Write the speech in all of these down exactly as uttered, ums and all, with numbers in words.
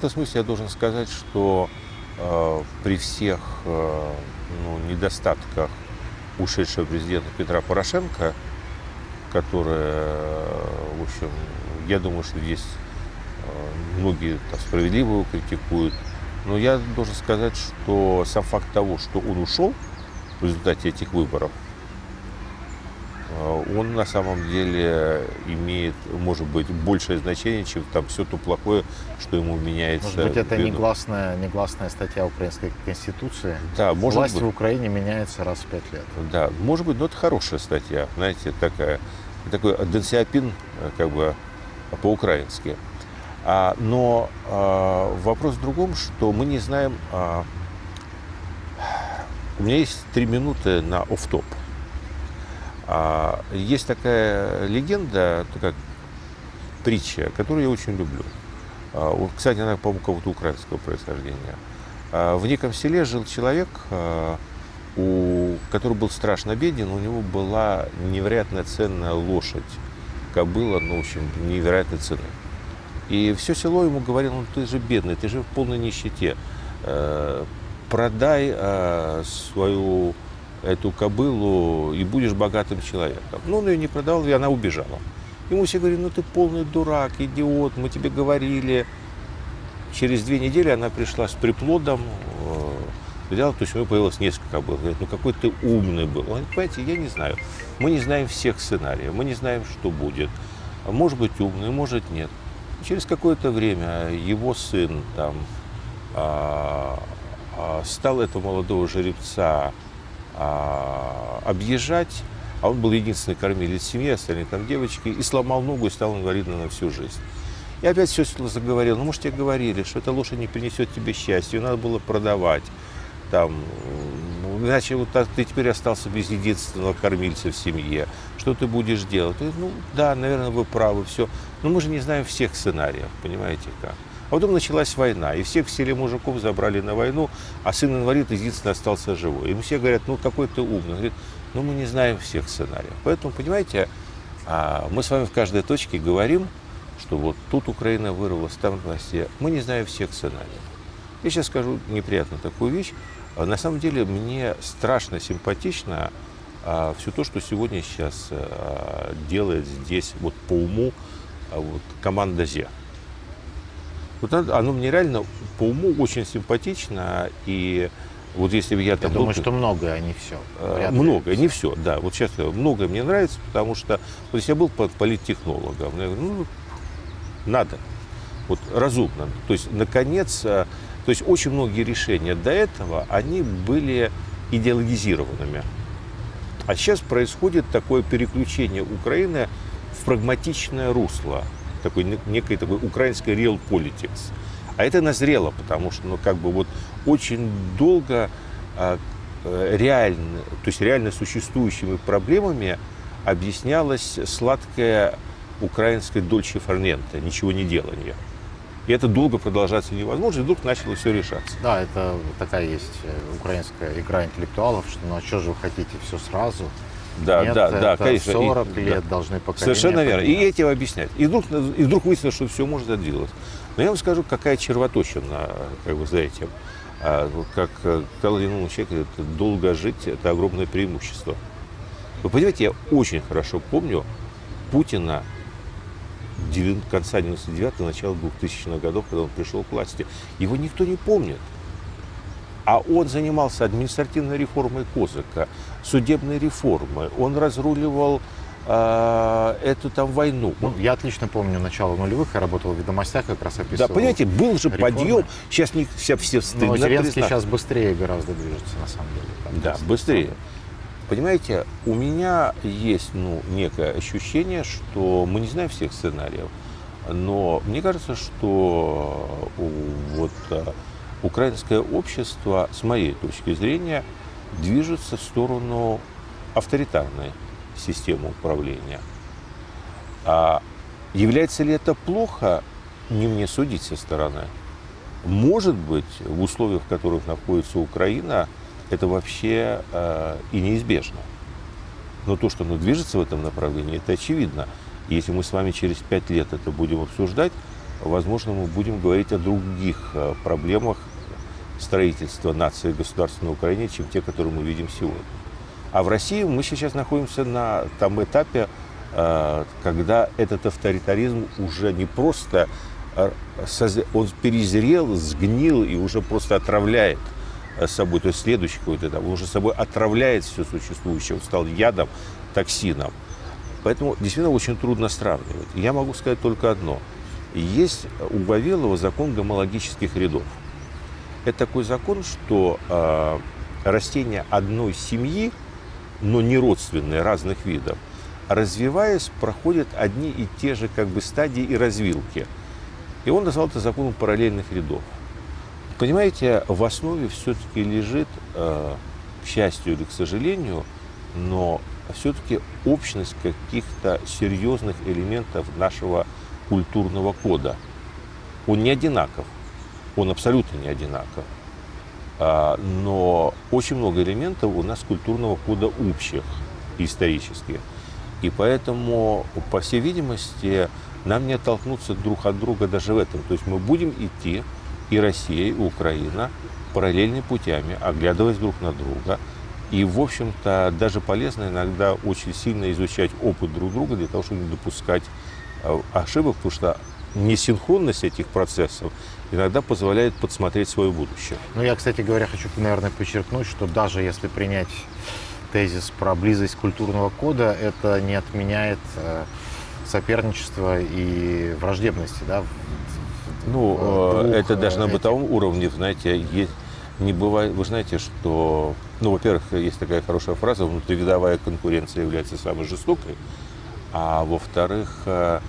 В этом смысле я должен сказать, что э, при всех э, ну, недостатках ушедшего президента Петра Порошенко, которые, в общем, я думаю, что здесь э, многие там, справедливо его критикуют, но я должен сказать, что сам факт того, что он ушел в результате этих выборов, он на самом деле имеет, может быть, большее значение, чем там все то плохое, что ему меняется. Может быть, это негласная, негласная статья Украинской Конституции. Да, может Власть быть. в Украине меняется раз в пять лет. Да, может быть, но это хорошая статья, знаете, такая, такой денсиапин, как бы по-украински. А, но а, вопрос в другом, что мы не знаем. А, у меня есть три минуты на офф-топ. А, есть такая легенда, такая притча, которую я очень люблю. А, кстати, она, по-моему, кого-то украинского происхождения. А, в неком селе жил человек, а, у, который был страшно беден, у него была невероятно ценная лошадь, кобыла, ну, в общем, невероятной цены. И все село ему говорило: ну ты же бедный, ты же в полной нищете, э, продай э, свою эту кобылу и будешь богатым человеком. Но он ее не продал, и она убежала. Ему все говорили: ну ты полный дурак, идиот, мы тебе говорили. Через две недели она пришла с приплодом, э, взяла, то есть у него появилось несколько кобыл. Говорит: ну какой ты умный был. Он говорит: понимаете, я не знаю, мы не знаем всех сценариев, мы не знаем, что будет. Может быть умный, может нет. Через какое-то время его сын там, а, а, стал этого молодого жеребца а, объезжать, а он был единственный кормилец семьи, остальные там девочки, и сломал ногу и стал инвалидом на всю жизнь. И опять все заговорил: ну, может, тебе говорили, что эта лошадь не принесет тебе счастья, ее надо было продавать. Там, иначе вот ты теперь остался без единственного кормильца в семье. Что ты будешь делать? И, ну, да, наверное, вы правы, все. Но мы же не знаем всех сценариев, понимаете как. А потом началась война, и всех в селе мужиков забрали на войну, а сын-инвалид единственный остался живой. И все говорят: ну, какой ты умный. Он говорит: ну, мы не знаем всех сценариев. Поэтому, понимаете, мы с вами в каждой точке говорим, что вот тут Украина вырвалась, там Россия. Мы не знаем всех сценариев. Я сейчас скажу неприятную такую вещь. На самом деле мне страшно симпатично а, все то, что сегодня сейчас а, делает здесь вот по уму а, вот, команда Зе. Вот оно мне реально по уму очень симпатично. И вот если бы я там... Я думаю, что многое, а не все. А, многое, не все, да. Вот сейчас многое мне нравится, потому что вот если я был политтехнологом, я говорю: ну, надо, вот разумно. То есть, наконец... То есть очень многие решения до этого, они были идеологизированными. А сейчас происходит такое переключение Украины в прагматичное русло, такой, некой такой украинской real politics. А это назрело, потому что ну, как бы вот очень долго а, реально, то есть реально существующими проблемами объяснялось сладкое украинское дольче фар ненте, ничего не делание. И это долго продолжаться невозможно, и вдруг начало все решаться. Да, это такая есть украинская игра интеллектуалов, что ну а что же вы хотите, все сразу? Да, Нет, да, да, конечно. сорок и, лет да. должны поколения. Совершенно верно. И поменяться. этим объяснять. И вдруг, и вдруг выяснилось, что все может отделаться. Но я вам скажу, какая червоточина как бы, за этим. А, как сказал один умный человек, говорит: долго жить – это огромное преимущество. Вы понимаете, я очень хорошо помню Путина конца девяносто девятого, начала двухтысячных годов, когда он пришел к власти. Его никто не помнит. А он занимался административной реформой Козыка, судебной реформой. Он разруливал э, эту там войну. Ну, я отлично помню начало нулевых, я работал в «Ведомостях», как раз описывал. Да, понимаете, был же реформы. Подъем, сейчас не, все, все стыдно Но Зеленский признать. сейчас быстрее гораздо движется, на самом деле. Там Да, есть быстрее. самое. Понимаете, у меня есть ну, некое ощущение, что мы не знаем всех сценариев, но мне кажется, что вот, украинское общество, с моей точки зрения, движется в сторону авторитарной системы управления. А является ли это плохо, не мне судить со стороны. Может быть, в условиях, в которых находится Украина, это вообще э, и неизбежно. Но то, что оно движется в этом направлении, это очевидно. И если мы с вами через пять лет это будем обсуждать, возможно, мы будем говорить о других проблемах строительства нации и государства на Украине, чем те, которые мы видим сегодня. А в России мы сейчас находимся на том этапе, когда этот авторитаризм уже не просто, он перезрел, сгнил и уже просто отравляет собой, то есть следующий какой-то этап, он уже собой отравляет все существующее, он стал ядом, токсином. Поэтому действительно очень трудно сравнивать. Я могу сказать только одно. Есть у Вавилова закон гомологических рядов. Это такой закон, что э, растения одной семьи, но не родственные, разных видов, развиваясь, проходят одни и те же как бы стадии и развилки. И он назвал это законом параллельных рядов. Понимаете, в основе все-таки лежит, э, к счастью или к сожалению, но все-таки общность каких-то серьезных элементов нашего культурного кода. Он не одинаков, он абсолютно не одинаков. А, но очень много элементов у нас культурного кода общих, исторических. И поэтому, по всей видимости, нам не оттолкнуться друг от друга даже в этом. То есть мы будем идти, и Россия, и Украина, параллельными путями, оглядываясь друг на друга. И, в общем-то, даже полезно иногда очень сильно изучать опыт друг друга для того, чтобы не допускать ошибок, потому что несинхронность этих процессов иногда позволяет подсмотреть свое будущее. Ну, я, кстати говоря, хочу, наверное, подчеркнуть, что даже если принять тезис про близость культурного кода, это не отменяет соперничества и враждебности, да? Ну, в, это даже на бытовом уровне, знаете, есть, не бывает, вы знаете, что, ну, во-первых, есть такая хорошая фраза, внутривидовая конкуренция является самой жестокой, а во-вторых, а,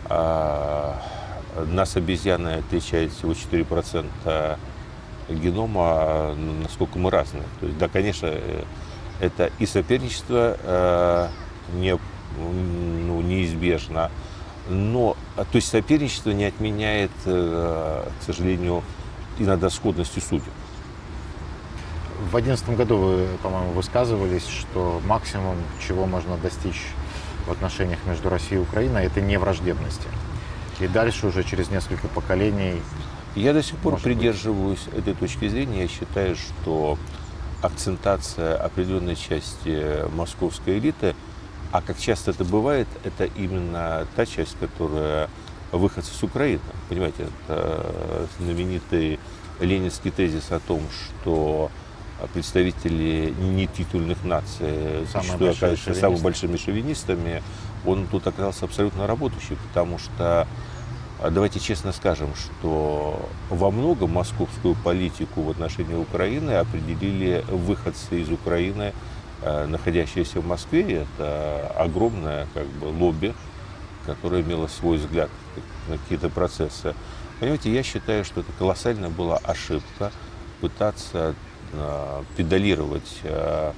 а, нас, обезьяны, отличает всего четыре процента генома, насколько мы разные. То есть, да, конечно, это и соперничество а, не, ну, неизбежно, но, то есть соперничество не отменяет, к сожалению, иногда сходности судеб. В две тысячи одиннадцатом году вы, по-моему, высказывались, что максимум, чего можно достичь в отношениях между Россией и Украиной, это не враждебности. И дальше уже через несколько поколений... Я до сих пор придерживаюсь быть... этой точки зрения. Я считаю, что акцентация определенной части московской элиты, а как часто это бывает, это именно та часть, которая выходцы с Украины. Понимаете, это знаменитый ленинский тезис о том, что представители нетитульных наций зачастую оказываются самыми большими шовинистами, он тут оказался абсолютно работающий, потому что, давайте честно скажем, что во многом московскую политику в отношении Украины определили выходцы из Украины, находящиеся в Москве. Это огромное как бы лобби, которое имело свой взгляд на какие-то процессы. Понимаете, я считаю, что это колоссальная была ошибка пытаться э, педалировать э,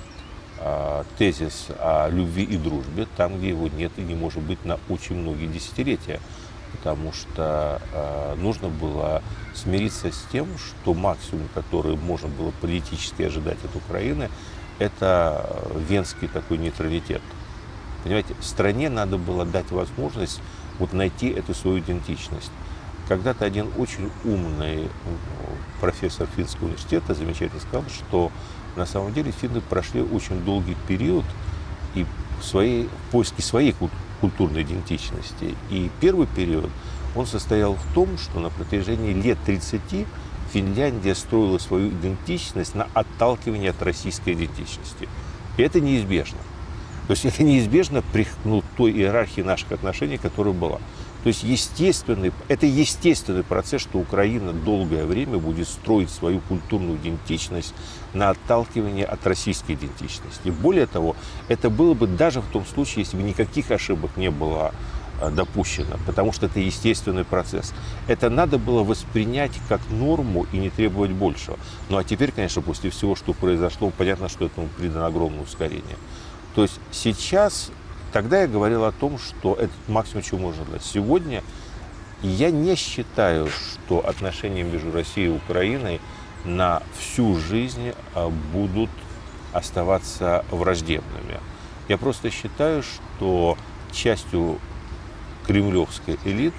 э, тезис о любви и дружбе там, где его нет и не может быть на очень многие десятилетия. Потому что э, нужно было смириться с тем, что максимум, который можно было политически ожидать от Украины, это венский такой нейтралитет. Понимаете, стране надо было дать возможность вот найти эту свою идентичность. Когда-то один очень умный профессор финского университета замечательно сказал, что на самом деле финны прошли очень долгий период и в своей, в поиске своей культурной идентичности. И первый период, он состоял в том, что на протяжении лет тридцати Финляндия строила свою идентичность на отталкивании от российской идентичности. И это неизбежно. То есть это неизбежно при ну, той иерархии наших отношений, которая была. То есть естественный, это естественный процесс, что Украина долгое время будет строить свою культурную идентичность на отталкивании от российской идентичности. Более того, это было бы даже в том случае, если бы никаких ошибок не было допущено, потому что это естественный процесс. Это надо было воспринять как норму и не требовать большего. Ну а теперь, конечно, после всего, что произошло, понятно, что этому придано огромное ускорение. То есть сейчас, тогда я говорил о том, что это максимум, чего можно дать. Сегодня я не считаю, что отношения между Россией и Украиной на всю жизнь будут оставаться враждебными. Я просто считаю, что частью кремлевской элиты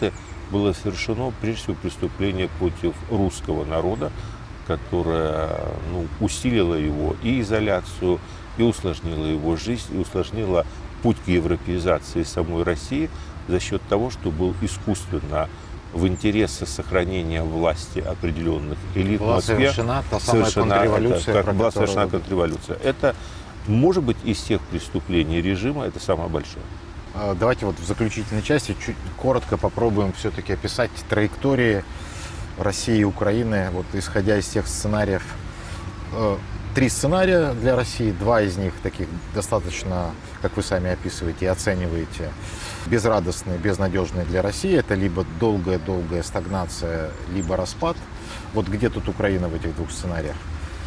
было совершено прежде всего преступление против русского народа, которое ну, усилило его и изоляцию, и усложнило его жизнь, и усложнило путь к европеизации самой России за счет того, что был искусственно в интересах сохранения власти определенных элит была в Москве. Совершена та самая контрреволюция. Это, как была которую... совершена контрреволюция. Это может быть из всех преступлений режима, это самое большое. Давайте вот в заключительной части чуть коротко попробуем все-таки описать траектории России и Украины, вот исходя из тех сценариев. Три сценария для России, два из них таких достаточно, как вы сами описываете и оцениваете, безрадостные, безнадежные для России. Это либо долгая-долгая стагнация, либо распад. Вот где тут Украина в этих двух сценариях?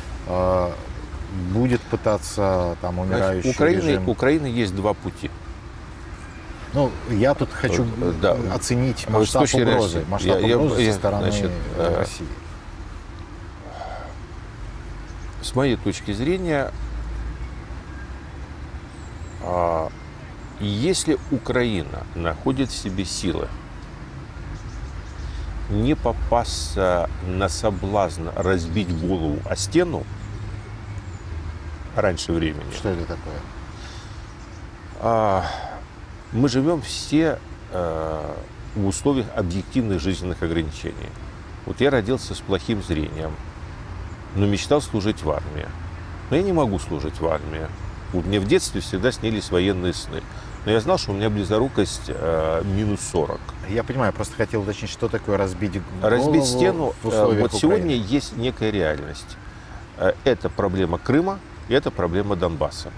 Будет пытаться там умирающий Украины, режим... У Украины есть два пути. Ну, я тут хочу да. оценить масштаб угрозы, масштаб я, угрозы я, со стороны значит, России. С моей точки зрения, если Украина находит в себе силы не попасться на соблазн разбить голову о стену раньше времени. Что это такое? Мы живем все в условиях объективных жизненных ограничений. Вот я родился с плохим зрением, но мечтал служить в армии. Но я не могу служить в армии. Вот мне в детстве всегда снились военные сны. Но я знал, что у меня близорукость э, минус сорок. Я понимаю, просто хотел уточнить, что такое разбить голову. Разбить стену. В условиях вот сегодня Украины. есть некая реальность. Это проблема Крыма и это проблема Донбасса.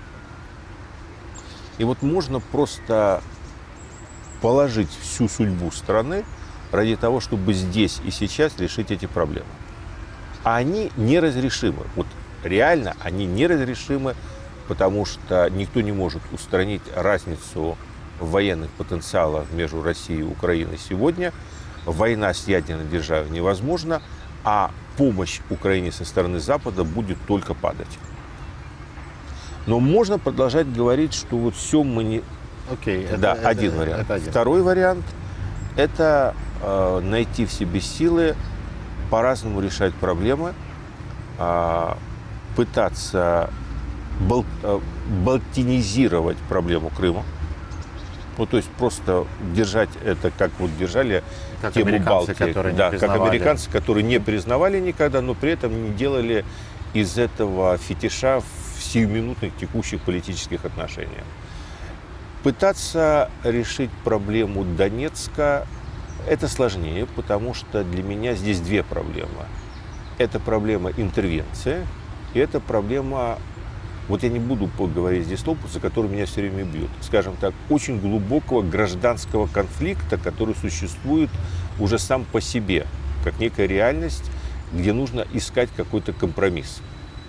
И вот можно просто положить всю судьбу страны ради того, чтобы здесь и сейчас решить эти проблемы. А они неразрешимы. Вот реально они неразрешимы, потому что никто не может устранить разницу в военных потенциалах между Россией и Украиной сегодня. Война с ядерной державой невозможна, а помощь Украине со стороны Запада будет только падать. Но можно продолжать говорить, что вот все мы не... Окей, это, да, это, один вариант. Это один. Второй вариант – это э, найти в себе силы по-разному решать проблемы, э, пытаться бал, э, балтинизировать проблему Крыма. Ну, то есть просто держать это, как вот держали как тему американцы, Балтии. которые не да, признавали. как американцы, которые не признавали никогда, но при этом не делали из этого фетиша в сиюминутных текущих политических отношениях. Пытаться решить проблему Донецка – это сложнее, потому что для меня здесь две проблемы. Это проблема интервенции, и это проблема, вот я не буду говорить здесь слово, за которое меня все время бьют, скажем так, очень глубокого гражданского конфликта, который существует уже сам по себе, как некая реальность, где нужно искать какой-то компромисс.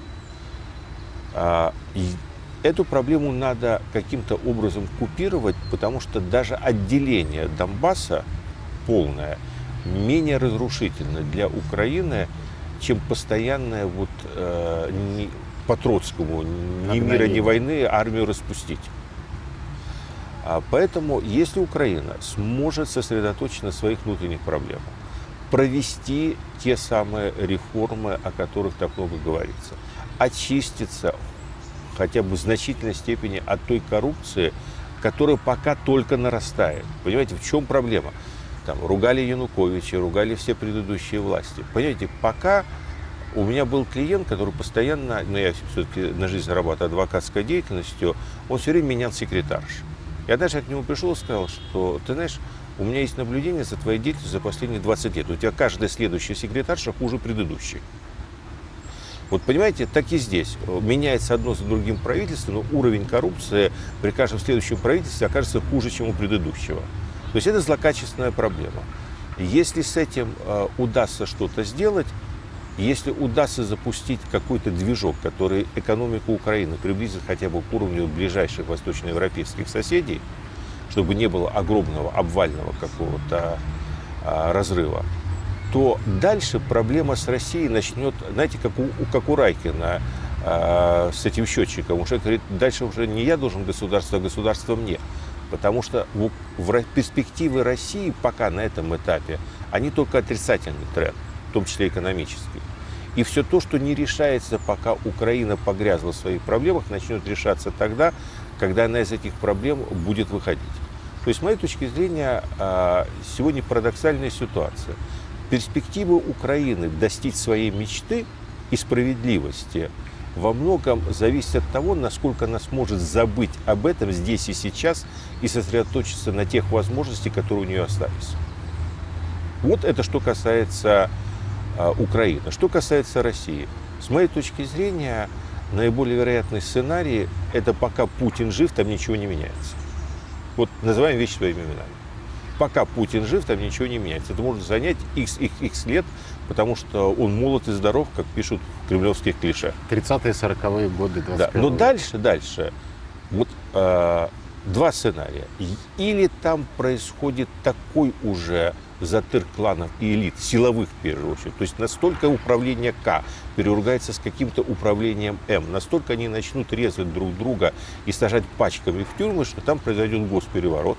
И эту проблему надо каким-то образом купировать, потому что даже отделение Донбасса полное менее разрушительно для Украины, чем постоянное вот, э, не, по Троцкому ни мира, ни войны армию распустить. А поэтому, если Украина сможет сосредоточиться на своих внутренних проблемах, провести те самые реформы, о которых так много говорится, очиститься хотя бы в значительной степени от той коррупции, которая пока только нарастает. Понимаете, в чем проблема? Там, ругали Януковича, ругали все предыдущие власти. Понимаете, пока у меня был клиент, который постоянно, ну я все-таки на жизнь зарабатываю адвокатской деятельностью, он все время менял секретарш. Я даже к нему пришел и сказал, что, ты знаешь, у меня есть наблюдение за твоей деятельностью за последние двадцать лет. У тебя каждая следующая секретарша хуже предыдущей. Вот понимаете, так и здесь. Меняется одно за другим правительство, но уровень коррупции при каждом следующем правительстве окажется хуже, чем у предыдущего. То есть это злокачественная проблема. Если с этим э, удастся что-то сделать, если удастся запустить какой-то движок, который экономику Украины приблизит хотя бы к уровню ближайших восточноевропейских соседей, чтобы не было огромного обвального какого-то э, разрыва, то дальше проблема с Россией начнет, знаете, как у, как у Райкина э, с этим счетчиком. Уже говорит, дальше уже не я должен государство, а государство мне. Потому что в, в перспективы России пока на этом этапе, они только отрицательный тренд, в том числе экономический. И все то, что не решается, пока Украина погрязла в своих проблемах, начнет решаться тогда, когда она из этих проблем будет выходить. То есть, с моей точки зрения, сегодня парадоксальная ситуация. Перспективы Украины достичь своей мечты и справедливости во многом зависит от того, насколько она сможет забыть об этом здесь и сейчас и сосредоточиться на тех возможностях, которые у нее остались. Вот это что касается а, Украины. Что касается России. С моей точки зрения, наиболее вероятный сценарий – это пока Путин жив, там ничего не меняется. Вот называем вещи своими именами. Пока Путин жив, там ничего не меняется. Это может занять икс лет, потому что он молод и здоров, как пишут в кремлевских клише. тридцатые сороковые годы двадцать первого Да. Но дальше, дальше, вот э, два сценария. Или там происходит такой уже затыр кланов и элит, силовых в первую очередь. То есть настолько управление К переругается с каким-то управлением М, настолько они начнут резать друг друга и сажать пачками в тюрьмы, что там произойдет госпереворот.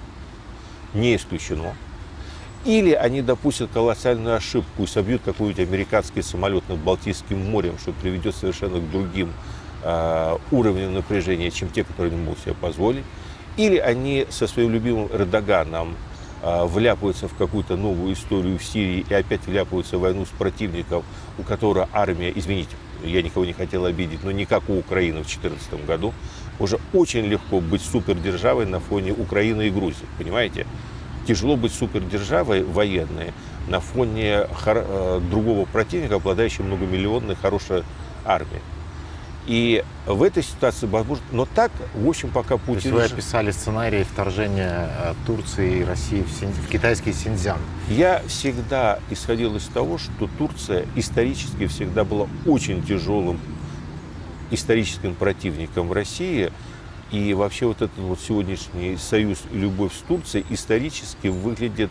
Не исключено. Или они допустят колоссальную ошибку и собьют какой-нибудь американский самолет над Балтийским морем, что приведет совершенно к другим э, уровням напряжения, чем те, которые не могут себе позволить. Или они со своим любимым Эрдоганом э, вляпаются в какую-то новую историю в Сирии и опять вляпаются в войну с противником, у которого армия, извините, я никого не хотел обидеть, но не как у Украины в две тысячи четырнадцатом году. Уже очень легко быть супердержавой на фоне Украины и Грузии, понимаете? Тяжело быть супердержавой военной на фоне хор- э, другого противника, обладающего многомиллионной хорошей армией. И в этой ситуации возможно, но так, в общем, пока Путин... То есть вы описали сценарий вторжения Турции и России в, Син... в китайский Синьцзян. Я всегда исходил из того, что Турция исторически всегда была очень тяжелым историческим противником России. И вообще вот этот вот сегодняшний союз и любовь с Турцией исторически выглядит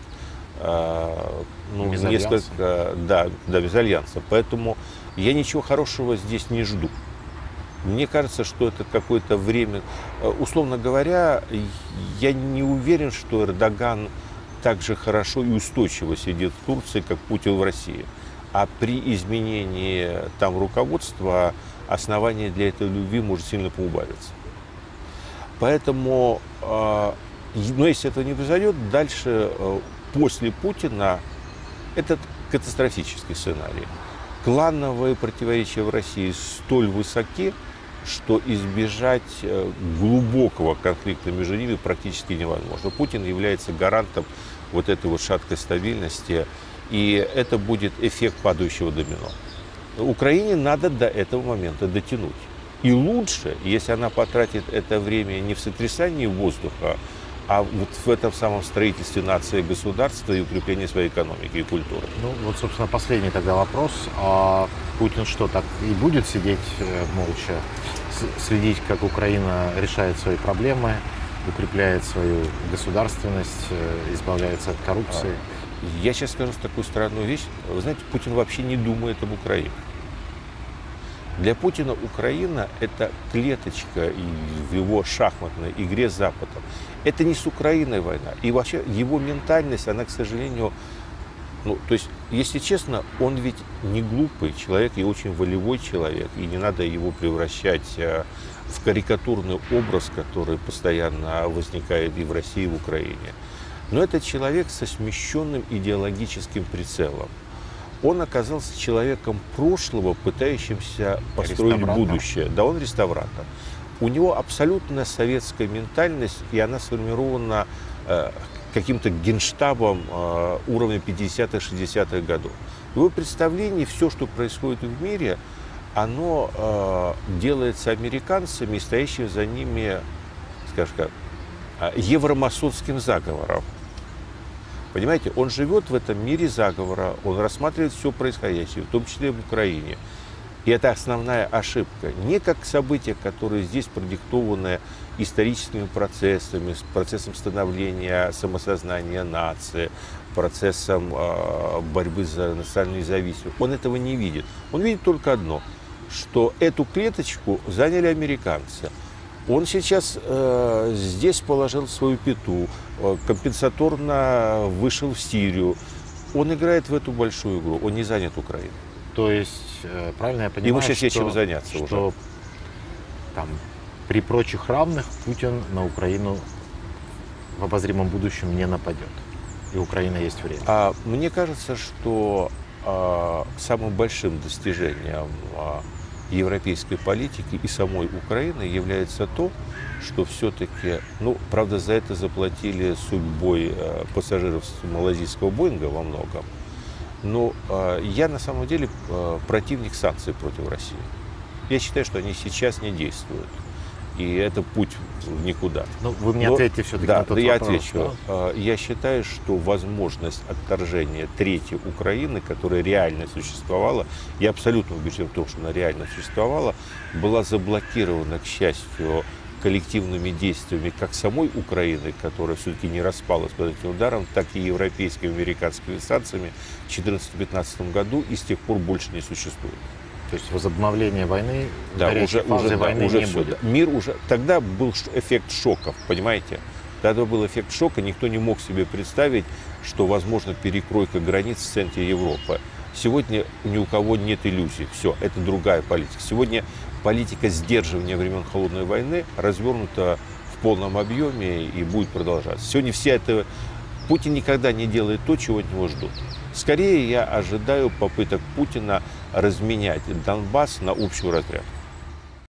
э, ну, несколько... Да, да, без альянса. Поэтому я ничего хорошего здесь не жду. Мне кажется, что это какое-то время... Условно говоря, я не уверен, что Эрдоган так же хорошо и устойчиво сидит в Турции, как Путин в России. А при изменении там руководства основание для этой любви может сильно поубавиться. Поэтому, но если этого не произойдет, дальше, после Путина, это катастрофический сценарий. Клановые противоречия в России столь высоки, что избежать глубокого конфликта между ними практически невозможно. Путин является гарантом вот этой вот шаткой стабильности, и это будет эффект падающего домино. Украине надо до этого момента дотянуть. И лучше, если она потратит это время не в сотрясании воздуха, а вот в этом самом строительстве нации и государства и укреплении своей экономики и культуры. Ну, вот, собственно, последний тогда вопрос. А Путин что, так и будет сидеть молча, следить, как Украина решает свои проблемы, укрепляет свою государственность, избавляется от коррупции? Я сейчас скажу такую странную вещь. Вы знаете, Путин вообще не думает об Украине. Для Путина Украина – это клеточка в его шахматной игре с Западом. Это не с Украиной война. И вообще его ментальность, она, к сожалению, ну, то есть, если честно, он ведь не глупый человек и очень волевой человек. И не надо его превращать в карикатурный образ, который постоянно возникает и в России, и в Украине. Но это человек со смещенным идеологическим прицелом. Он оказался человеком прошлого, пытающимся построить будущее. Да, он реставратор. У него абсолютно советская ментальность, и она сформирована э, каким-то генштабом э, уровня пятидесятых-шестидесятых годов. В его представлении все, что происходит в мире, оно э, делается американцами и стоящим за ними, скажем так, евромасонским заговором. Понимаете, он живет в этом мире заговора, он рассматривает все происходящее, в том числе в Украине. И это основная ошибка. Не как события, которые здесь продиктованы историческими процессами, процессом становления самосознания нации, процессом э, борьбы за национальную независимость. Он этого не видит. Он видит только одно, что эту клеточку заняли американцы. Он сейчас э, здесь положил свою пяту, э, компенсаторно вышел в Сирию. Он играет в эту большую игру, он не занят Украиной. То есть, э, правильно я понимаю, Ему сейчас что, есть чем заняться что уже. Там, при прочих равных Путин на Украину в обозримом будущем не нападет. И у Украины есть время. А мне кажется, что а, самым большим достижением а, европейской политики и самой Украины является то, что все-таки, ну, правда, за это заплатили судьбой а, пассажиров малазийского Боинга во многом, но а, я на самом деле а, противник санкций против России. Я считаю, что они сейчас не действуют. И это путь в никуда. Ну, вы мне Но, ответьте все-таки да, на тот да, я вопрос. отвечу. Да? Я считаю, что возможность отторжения третьей Украины, которая реально существовала, я абсолютно убежден в том, что она реально существовала, была заблокирована, к счастью, коллективными действиями как самой Украины, которая все-таки не распалась под этим ударом, так и европейскими, американскими санкциями в две тысячи четырнадцатом-пятнадцатом году и с тех пор больше не существует. То есть возобновление войны, Да, горячей уже, фазы уже, войны да, уже не все, будет. да. Мир уже, тогда был ш- эффект шоков, понимаете? Тогда был эффект шока, никто не мог себе представить, что возможно перекройка границ в центре Европы. Сегодня ни у кого нет иллюзий, все, это другая политика. Сегодня политика сдерживания времен Холодной войны развернута в полном объеме и будет продолжаться. Сегодня все это... Путин никогда не делает то, чего от него ждут. Скорее я ожидаю попыток Путина разменять Донбасс на общую разрядку.